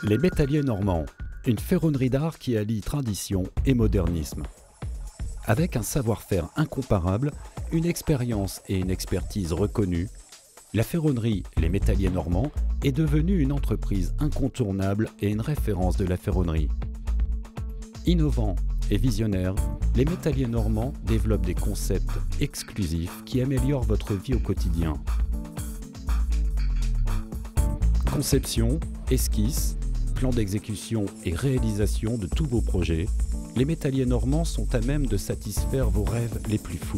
Les Métalliers Normands, une ferronnerie d'art qui allie tradition et modernisme. Avec un savoir-faire incomparable, une expérience et une expertise reconnues, la ferronnerie Les Métalliers Normands est devenue une entreprise incontournable et une référence de la ferronnerie. Innovants et visionnaires, les Métalliers Normands développent des concepts exclusifs qui améliorent votre vie au quotidien. Conception, esquisse, plan d'exécution et réalisation de tous vos projets, les Métalliers Normands sont à même de satisfaire vos rêves les plus fous.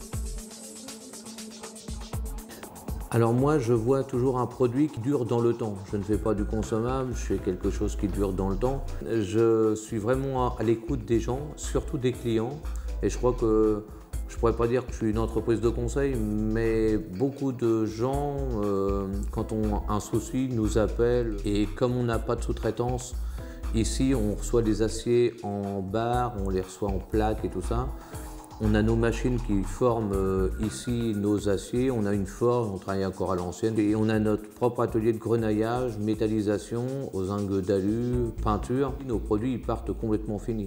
Alors moi, je vois toujours un produit qui dure dans le temps. Je ne fais pas du consommable, je fais quelque chose qui dure dans le temps. Je suis vraiment à l'écoute des gens, surtout des clients. Et je crois que, je ne pourrais pas dire que je suis une entreprise de conseil, mais beaucoup de gens, quand on a un souci, nous appellent. Et comme on n'a pas de sous-traitance, ici, on reçoit des aciers en barre, on les reçoit en plaques et tout ça. On a nos machines qui forment ici nos aciers, on a une forge, on travaille encore à l'ancienne et on a notre propre atelier de grenaillage, métallisation, aux zingues d'alu, peinture. Nos produits ils partent complètement finis.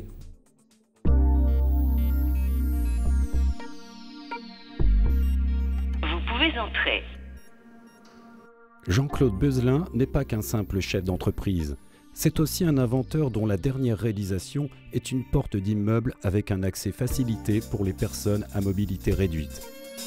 Vous pouvez entrer. Jean-Claude Beuzelin n'est pas qu'un simple chef d'entreprise. C'est aussi un inventeur dont la dernière réalisation est une porte d'immeuble avec un accès facilité pour les personnes à mobilité réduite.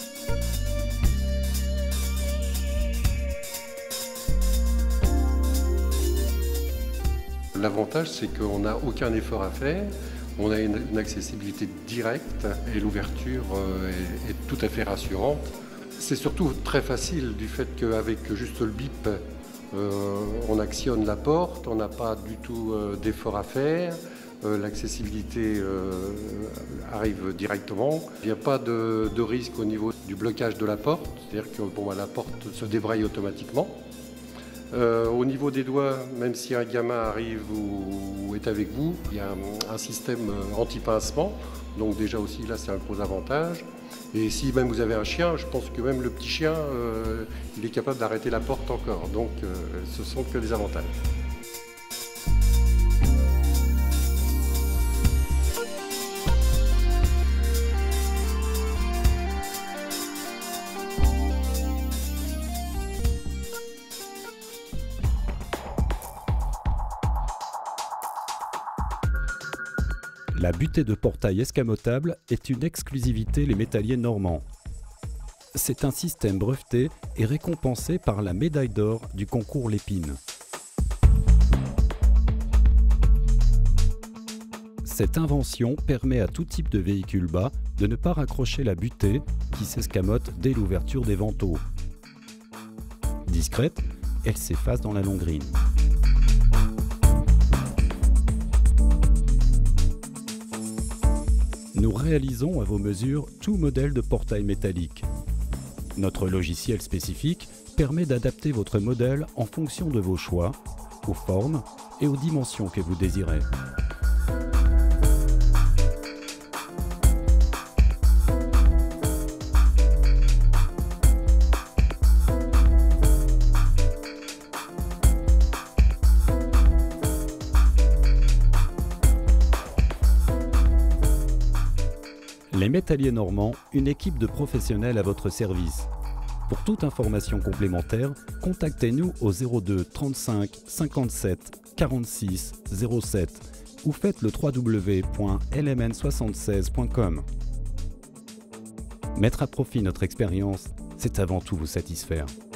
L'avantage, c'est qu'on n'a aucun effort à faire, on a une accessibilité directe et l'ouverture est tout à fait rassurante. C'est surtout très facile du fait qu'avec juste le bip, on actionne la porte, on n'a pas du tout d'effort à faire, l'accessibilité arrive directement. Il n'y a pas de risque au niveau du blocage de la porte, c'est-à-dire que la porte se débraye automatiquement. Au niveau des doigts, même si un gamin arrive ou est avec vous, il y a un système anti-pincement, donc déjà aussi là c'est un gros avantage. Et si même vous avez un chien, je pense que même le petit chien, il est capable d'arrêter la porte encore. Donc ce sont que des avantages. La butée de portail escamotable est une exclusivité Les Métalliers Normands. C'est un système breveté et récompensé par la médaille d'or du concours Lépine. Cette invention permet à tout type de véhicule bas de ne pas raccrocher la butée qui s'escamote dès l'ouverture des vantaux. Discrète, elle s'efface dans la longrine. Nous réalisons à vos mesures tout modèle de portail métallique. Notre logiciel spécifique permet d'adapter votre modèle en fonction de vos choix, aux formes et aux dimensions que vous désirez. Les Métalliers Normands, une équipe de professionnels à votre service. Pour toute information complémentaire, contactez-nous au 02 35 57 46 07 ou faites le www.lmn76.com. Mettre à profit notre expérience, c'est avant tout vous satisfaire.